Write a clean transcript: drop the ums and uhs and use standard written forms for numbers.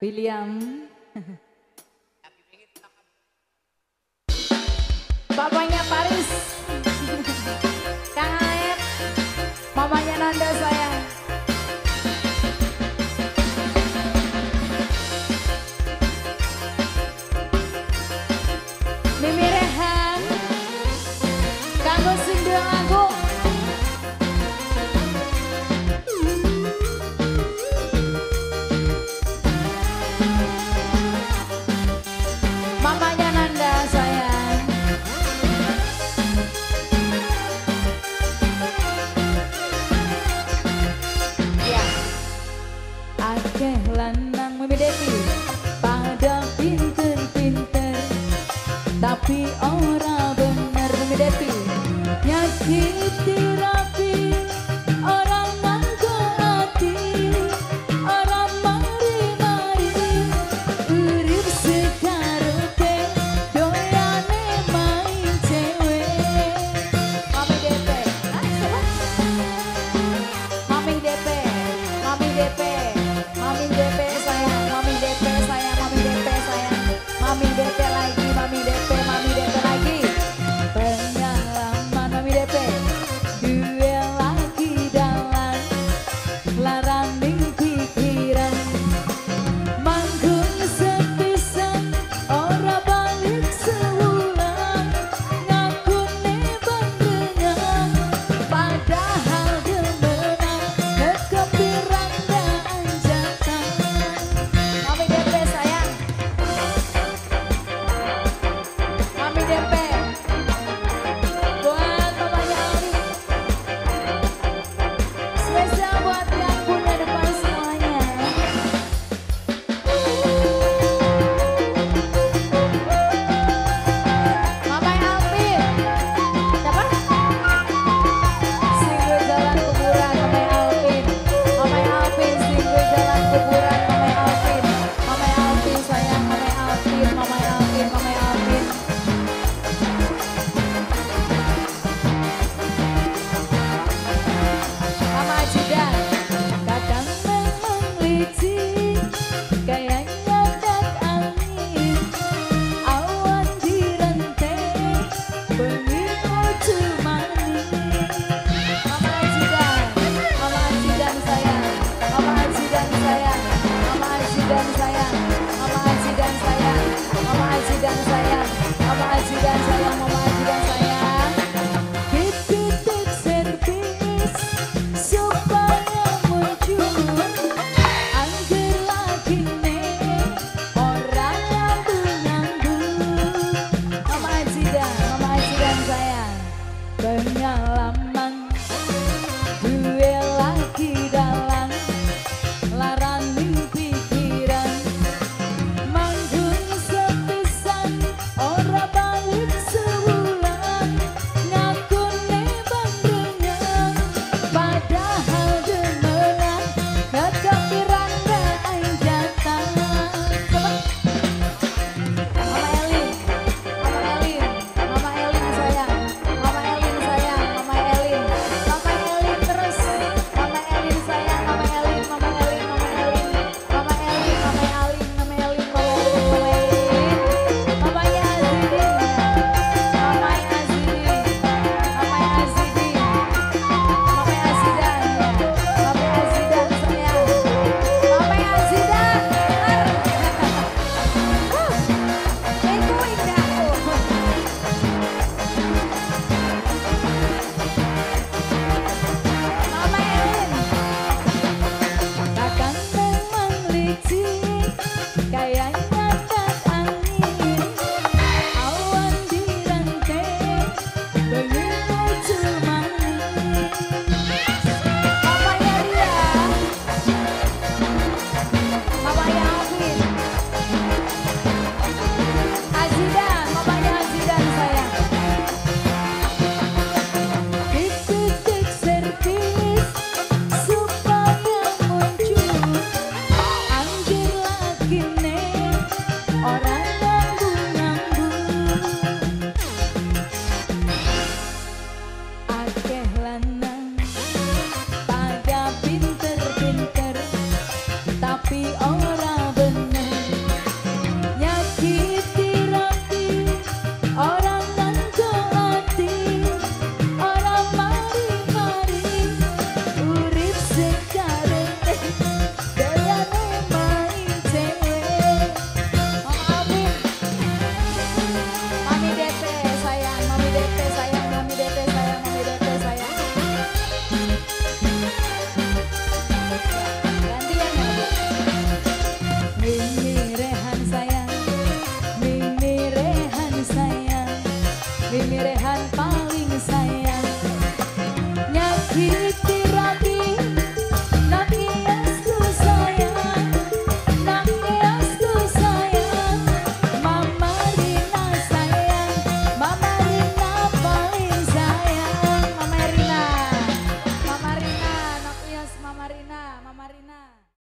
William. Bapaknya Paris. Kang Aep. Mamanya Nanda sayang. Mimi Rehan. Kanggo sindel lagu. Mamanya Nanda sayang. Ya. Akeh lanang Mimi Devi pada pinter-pinter tapi ora bener Mimi Devi nyakiti rapi orang nganggo hati orang mari-mari urip sekarepe doyane main cewek. Mami DP Mami DP Mami DP Mami DP sayang Mami DP sayang Mami DP sayang Mami DP lagi Mami DP lagi pengalaman Mami DP duel lagi dalam larang ning pikiran manggung sepisan ora balik sewulan ngakune bandrengan padahal demenan kekepiran dan anjatan. Mami DP sayang Mami DP buat mamanya Ali spesial buat yang punya depan semuanya. Mamanya Alvin siapa? Singgul jalan kuburan Mamanya Alvin. Mamanya Alvin singgul jalan kuburan Mamanya Alvin. Mamanya Alvin sayang Mamanya Alvin. Mamanya Alvin Mamanya Alvin. Mama Ajidan kadang memang licik kayaknya dak angin awan direnteng bengi ucu manis. Mama Ajidan sayang Mama Ajidan sayang Mama Ajidan sayang Mama Ajidan sayang Mama Ajidan sayang Mama Ajidan sayang Mama Ajidan sayang titik servis supaya muncul angger lagi nih orang nyambung. Mama Ajidan sayang pengalaman duel lagi dalam larang ning pikiran manggung sepisan ora balik sewulan ngakune bandrengan padahal demenan kekepiran dan anjatan. Mama Elin sayang Mama Elin sayang Mama Elin terus Mama Elin sayang Mama Elin Mama Elin Mama Elin Mama Elin Mama Elin Mama Elin Mama Elin Mamanya Azidin Mamanya Azidin Mamanya Azidin Mamanya Azidan Mamanya Azidan sayang Mamanya Azidan itu indahku. Mama Elin kadang memang licik kayaknya